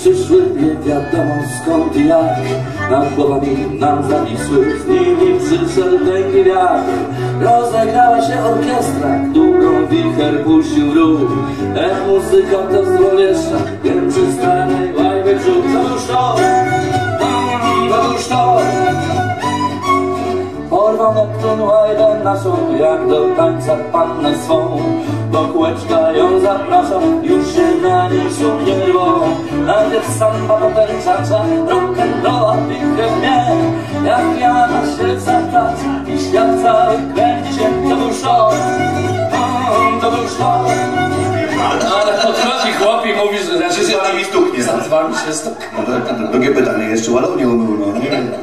przyszły nie wiadomo skąd i jak. Nad głowami nam zawisły, z nimi przyszedł piękny wiatr. Rozegrała się orkiestra, którą wicher puścił ruch. Muzyka to złowieszcza, wiem przy starej łajby brzuch. To już to, to już to. Porwał Neptun łajbę naszą, jak do tańca pannę swą. Do kółeczka ją zapraszam, już się na niej szumnie rwą. Najpierw samba, potem czacza, rock'n'rolla wichrem mnie. Jak piana się zatacza i świat cały kręci się. To był szok, to był szok. Ale podchodzi chłop i mówi, że znaczy się nami stuknie. Z wami się stuknie. No, drugie pytanie, jeszcze ładownie umył, no nie wiem.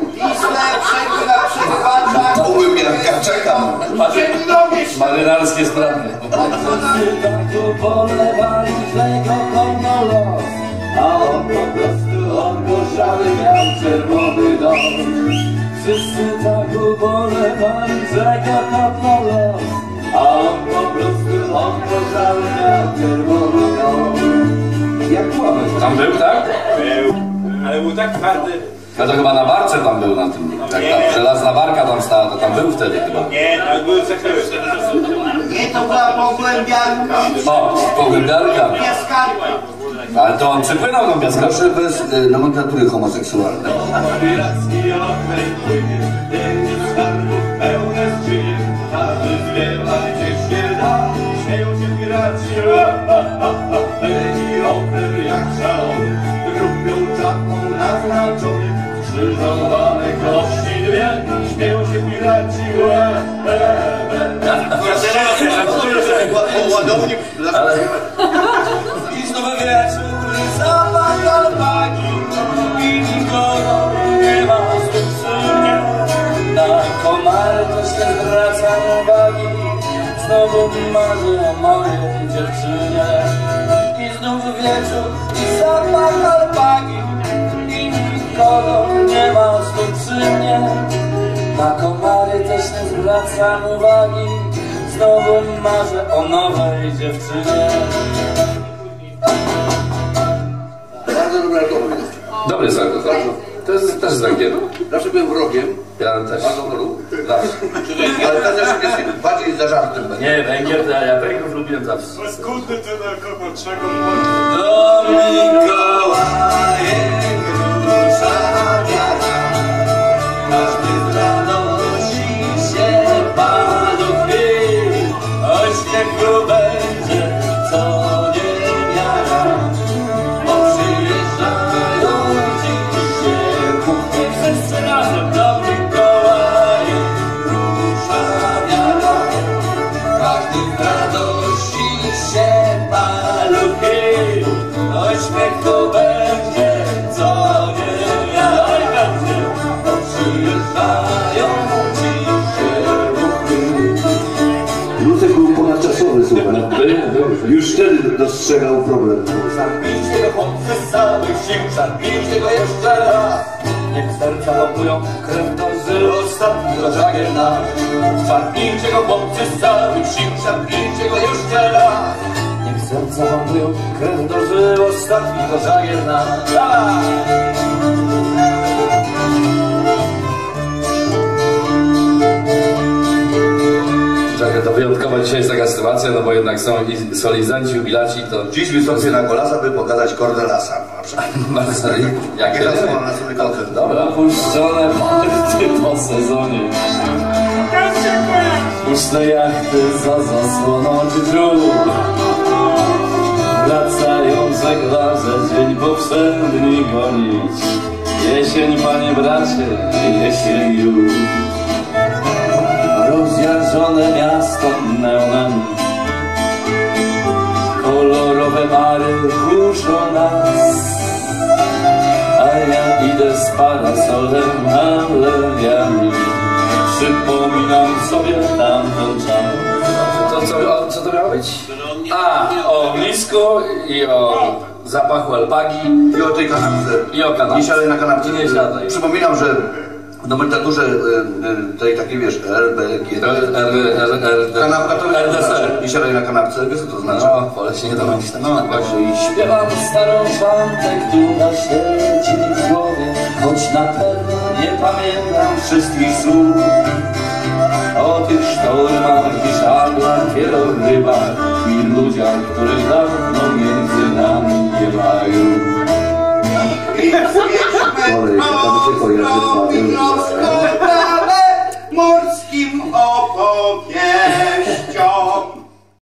Umył Janka, czekam. Marynarskie sprawy. A on po prostu ogłoszały miał czerwony dom. Wszyscy tak ubolewali, że go kopnął los. A on po prostu ogłoszały miał czerwony dom. Jak Płamek. Tam był, tak? Był, ale był tak twardy. Ja to chyba na barce tam był na tym. Jak ta żelazna barka tam stała, to tam był wtedy chyba. Nie, to był zakryły. Nie, to była pogłębiarka. O, pogłębiarka. Piaskarka. Ale to on przypłynął do piaska. Proszę bez nomenklatury homoseksualnej. Krzyżowane kości dwie, śmieją się piraci. Ale... I znów wieczór, zapach alpaki i nikogo nie ma przy mnie. Na komary też nie zwracam uwagi, znowu marzę o mojej dziewczynie. I znów wieczór i zapach alpaki i nikogo nie ma przy mnie. Na komary też nie zwracam uwagi, znowu marzę o nowej dziewczynie. Bardzo dobry alkohol. Dobry sok, to jest też z węgiel. Zawsze byłem wrogiem. Ja też. Alkoholu. Zawsze. Ale ten też jest bardziej za żartem. Nie, węgiel to ja węglów lubiłem zawsze. Skutny ten alkohol, czego Do Mikołaje grusza wiara, każdy z radości się paluchy, ośmiechu będzie co nie miara, bo przyjeżdżają dzisiaj kuchnie. Wszyscy razem do Mikołaje grusza wiara, każdy z radości się paluchy, ośmiechu będzie co nie miara, bo przyjeżdżają dzisiaj ruchy. Lucek był ponadczasowy, słuchaj. Już wtedy dostrzegał problem. Szarpnijcie go chłopcy z całych sił, szarpnijcie go jeszcze raz. Niech serca łapują krew do żył, ostatni to żagiel nasz. Szarpnijcie go chłopcy z całych sił, szarpnijcie go jeszcze raz. Niech serca łapują krew do żył, ostatni to żagiel nasz. To wyjątkowa dzisiaj jest taka sytuacja, no bo jednak są i solenizanci, jubilaci, to... Dziś wystąpię na Golasa, by pokazać Cordelasa. Marceli, jak Teraz mam na sobie koncert. Dobra, puszczone party po sezonie. Puszczę jachty za zasłoną dróg. Wracając żeglarze dzień powszedni gonić. Jesień, panie bracie, jesień już. Rozjażone miasto neonami, kolorowe bary kuszą nas, a ja idę z parasolem alejami, przypominam sobie tamten czas. Co to miało być? O ognisku i o zapachu alpagi. I o tej kanapce. I o kanapce. Nie siadaj na kanapce. Nie siadaj. Przypominam, że W nomenklaturze tej takiej, wiesz, RBG. Kanapka to RDSR. i siadaj na kanapce, wiesz co to znaczy? No, wolę się nie domyślać. No właśnie. I śpiewam starą szantę, która siedzi w głowie, choć na pewno nie pamiętam wszystkich słów. O tych sztormach i żaglach, wielorybach i ludziach, których dawno między nami nie mają. Olej, tam tylko jazdy morskim opowieściom.